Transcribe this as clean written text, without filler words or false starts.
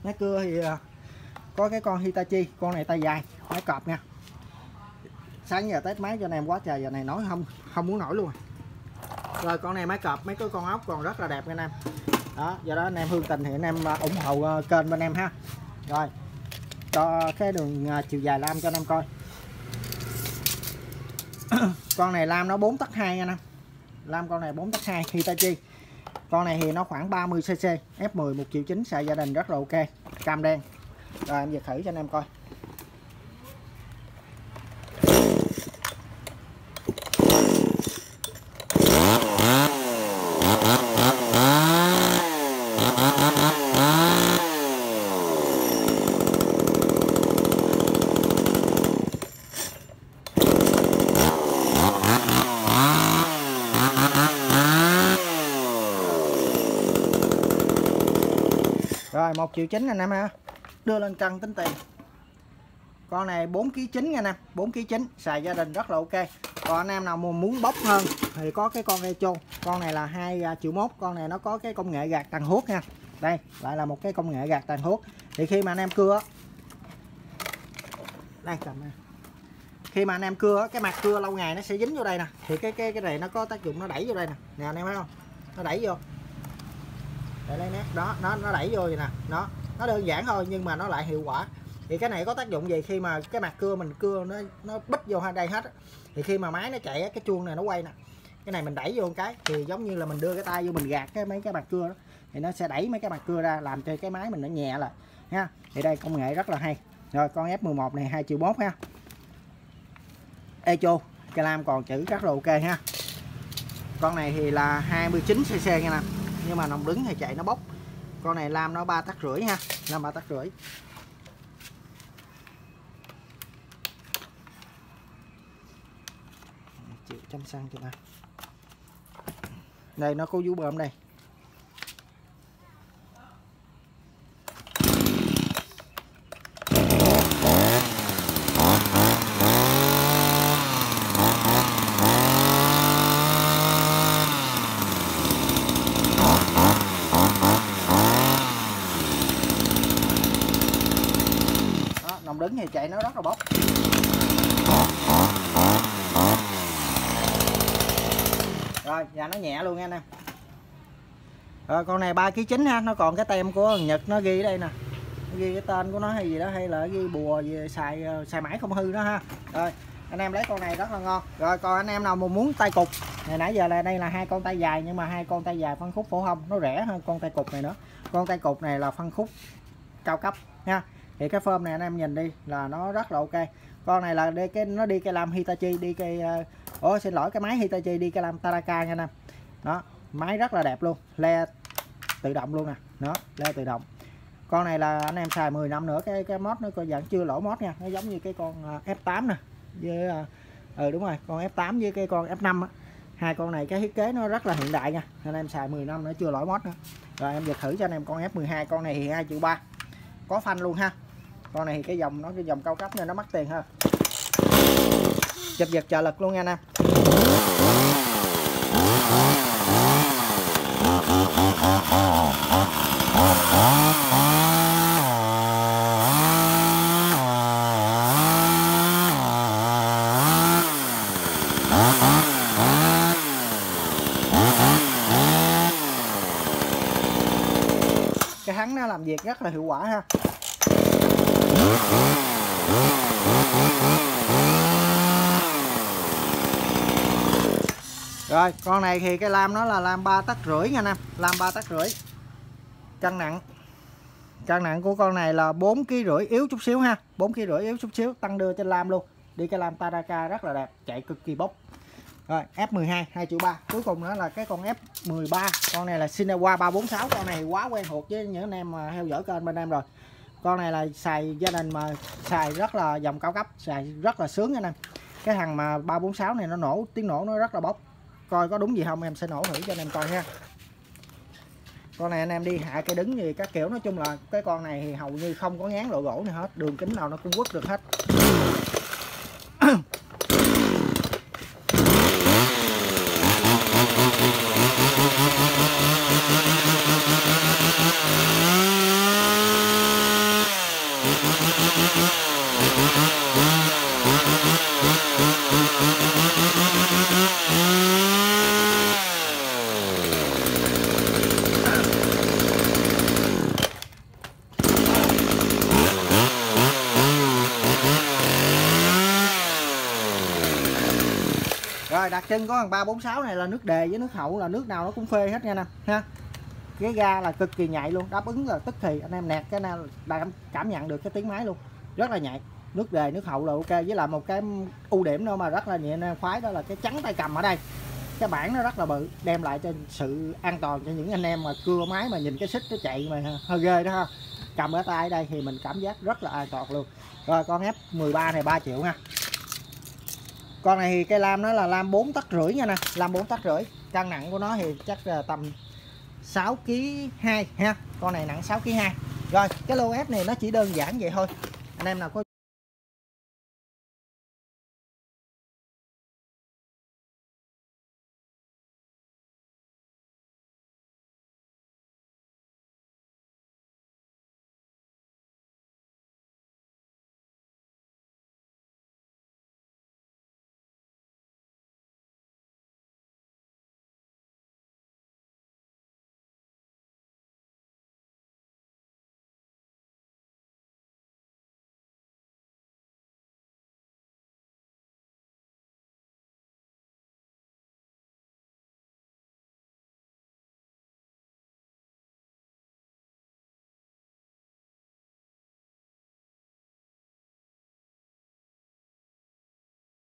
Máy cưa thì có cái con Hitachi, con này tay dài, máy cọp nha. Sáng giờ test máy cho anh em quá trời, giờ này nói không muốn nổi luôn. Rồi con này máy cọp, mấy cái con ốc còn rất là đẹp nha anh em. Đó, do đó anh em Hương Tình thì anh em ủng hộ kênh bên em ha. Rồi cho cái đường chiều dài lam cho anh em coi. Con này lam nó 4 tấc 2 nha anh em. Lam con này 4 tấc 2 Hitachi. Con này thì nó khoảng 30cc, F10 1.9 triệu, xài gia đình rất là ok, cam đen. Rồi em về thử cho anh em coi. Rồi 1.9 triệu anh em ha. Đưa lên cân tính tiền. Con này 4,9 kg nha anh em, 4,9 kg, xài gia đình rất là ok. Còn anh em nào muốn bốc hơn thì có cái con Echo. Con này là 2,1 triệu. Con này nó có cái công nghệ gạt tàn thuốc nha. Đây lại là một cái công nghệ gạt tàn thuốc. Thì khi mà anh em cưa, đây cầm này. Khi mà anh em cưa, cái mặt cưa lâu ngày nó sẽ dính vô đây nè. Thì cái này nó có tác dụng nó đẩy vô đây nè. Nè anh em thấy không? Nó đẩy vô. Để lấy nét đó, nó đẩy vô vậy nè. Nó đơn giản thôi nhưng mà nó lại hiệu quả. Thì cái này có tác dụng gì? Khi mà cái mặt cưa mình cưa nó bít vô đây hết thì khi mà máy nó chạy cái chuông này nó quay nè, cái này mình đẩy vô một cái thì giống như là mình đưa cái tay vô mình gạt mấy cái mặt cưa đó, thì nó sẽ đẩy mấy cái mặt cưa ra làm cho cái máy mình nó nhẹ lại ha. Thì đây công nghệ rất là hay. Rồi con F11 này 2,1 triệu ha. Echo cái lam còn chữ rất là ok ha. Con này thì là 29cc nha nè, nhưng mà nòng đứng thì chạy nó bốc. Con này lam nó 3,5 tấc ha, lam 3,5 tấc. Chịu chăm xăng cho ta. Đây nó có vú bơm đây. Đó, nòng đứng thì chạy nó rất là bốc. Rồi và nó nhẹ luôn nha anh em. Rồi con này 3,9 kg ha. Nó còn cái tem của Nhật nó ghi ở đây nè, nó ghi cái tên của nó hay gì đó, hay là ghi bùa gì xài mãi không hư đó ha. Rồi anh em lấy con này rất là ngon. Rồi còn anh em nào mà muốn tay cục này, nãy giờ là đây là 2 con tay dài, nhưng mà 2 con tay dài phân khúc phổ thông nó rẻ hơn con tay cục này nữa. Con tay cục này là phân khúc cao cấp nha. Thì cái form này anh em nhìn đi là nó rất là ok. Con này là nó đi cây lam Hitachi, đi cây xin lỗi, cái máy Hitachi đi cây lam Taraka nha anh em. Đó, máy rất là đẹp luôn, le tự động luôn nè. Đó, le tự động. Con này là anh em xài 10 năm nữa, cái mod nó coi dạng chưa lỗ mod nha. Nó giống như cái con F8 nè với đúng rồi, con F8 với cái con F5 á. Hai con này cái thiết kế nó rất là hiện đại nha. Anh em xài 10 năm nữa chưa lỗi mod nữa. Rồi em giật thử cho anh em con F12. Con này thì 2,3 triệu, có phanh luôn ha. Con này thì cái dòng cao cấp nên nó mắc tiền hơn. Chụp giật trợ lực luôn nha anh em. Cái hắn nó làm việc rất là hiệu quả ha. Rồi con này thì cái lam nó là lam 3,5 tấc nha anh em, lam 3,5 tấc. Cân nặng của con này là 4,5 kg, yếu chút xíu ha, 4,5 kg yếu chút xíu, tăng đưa trên lam luôn. Đi cái lam Taraka rất là đẹp, chạy cực kỳ bốc. Rồi F12 2,3 triệu. Cuối cùng nữa là cái con F13. Con này là Shinnewa 346. Con này quá quen thuộc với những anh em mà theo dõi kênh bên em rồi. Con này là xài gia đình mà xài rất là dòng cao cấp, xài rất là sướng anh em. Cái thằng mà 346 này nó nổ, tiếng nổ nó rất là bốc. Coi có đúng gì không em sẽ nổ thử cho anh em coi ha. Con này anh em đi hạ cây đứng gì các kiểu, nói chung là cái con này thì hầu như không có ngán lộ gỗ này hết, đường kính nào nó cũng quất được hết. Rồi đặc trưng có thằng 346 này là nước đề với nước hậu là nước nào nó cũng phê hết nha nè ha. Cái ga là cực kỳ nhạy luôn, đáp ứng là tức thì anh em nẹt cái nào cảm nhận được cái tiếng máy luôn, rất là nhạy. Nước đề nước hậu là ok, với lại một cái ưu điểm đâu mà rất là nhẹ nên khoái đó là cái chắn tay cầm ở đây, cái bảng nó rất là bự, đem lại cho sự an toàn cho những anh em mà cưa máy mà nhìn cái xích nó chạy mà hơi ghê đó ha. Cầm ở tay ở đây thì mình cảm giác rất là an toàn luôn. Rồi con F13 này 3 triệu nha. Con này thì cây lam nó là lam 4,5 tấc nha nè, lam 4,5 tấc. Cân nặng của nó thì chắc là tầm 6,2 kg ha. Con này nặng 6,2 kg. Rồi cái lô ép này nó chỉ đơn giản vậy thôi. Anh em nào có